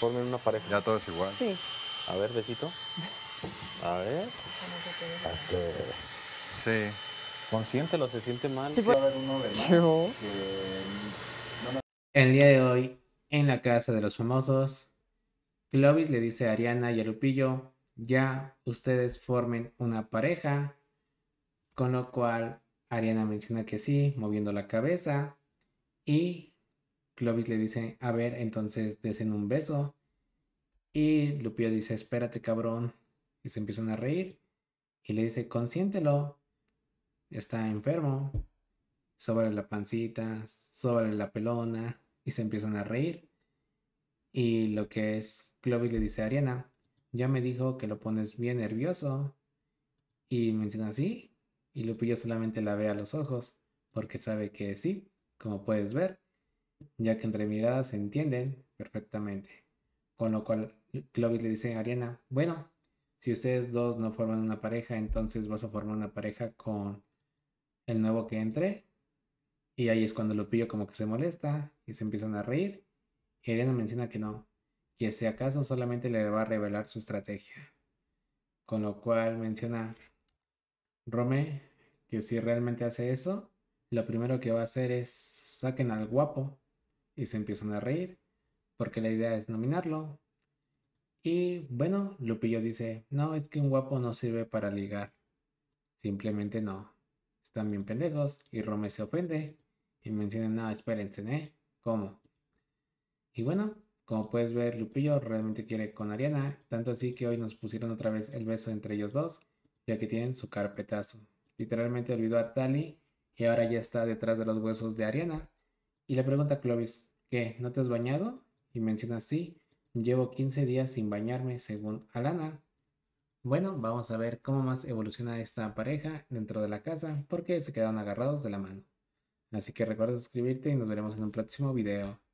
formen una pareja. Ya todo es igual. Sí. A ver, besito. A ver. Sí. Consiéntelo, se siente mal. Sí, Va a haber uno de más Yo. El día de hoy, en la casa de los famosos, Clovis le dice a Ariana y a Lupillo, ya ustedes formen una pareja, con lo cual Ariana menciona que sí, moviendo la cabeza, y Clovis le dice, a ver, entonces desen un beso, y Lupillo dice, espérate cabrón, y se empiezan a reír, y le dice, consiéntelo, está enfermo, sobre la pancita, sobre la pelona, y se empiezan a reír. Y lo que es, Clovis le dice a Ariana, ya me dijo que lo pones bien nervioso. Y menciona así. Y Lupillo solamente la ve a los ojos, porque sabe que sí, como puedes ver, ya que entre miradas se entienden perfectamente. Con lo cual Clovis le dice a Ariana, bueno, si ustedes dos no forman una pareja, entonces vas a formar una pareja con el nuevo que entre. Y ahí es cuando Lupillo como que se molesta y se empiezan a reír. Y Ariana menciona que no, que si acaso solamente le va a revelar su estrategia. Con lo cual menciona Rome que si realmente hace eso, lo primero que va a hacer es saquen al guapo y se empiezan a reír porque la idea es nominarlo. Y bueno, Lupillo dice, no, es que un guapo no sirve para ligar. Simplemente no. Están bien pendejos y Rome se ofende y menciona, no, espérense, ¿eh? ¿Cómo? Y bueno, como puedes ver, Lupillo realmente quiere con Ariana, tanto así que hoy nos pusieron otra vez el beso entre ellos dos, ya que tienen su carpetazo. Literalmente olvidó a Tali y ahora ya está detrás de los huesos de Ariana. Y le pregunta a Clovis, ¿qué? ¿No te has bañado? Y menciona, sí, llevo 15 días sin bañarme según Alana. Bueno, vamos a ver cómo más evoluciona esta pareja dentro de la casa, porque se quedaron agarrados de la mano. Así que recuerda suscribirte y nos veremos en un próximo video.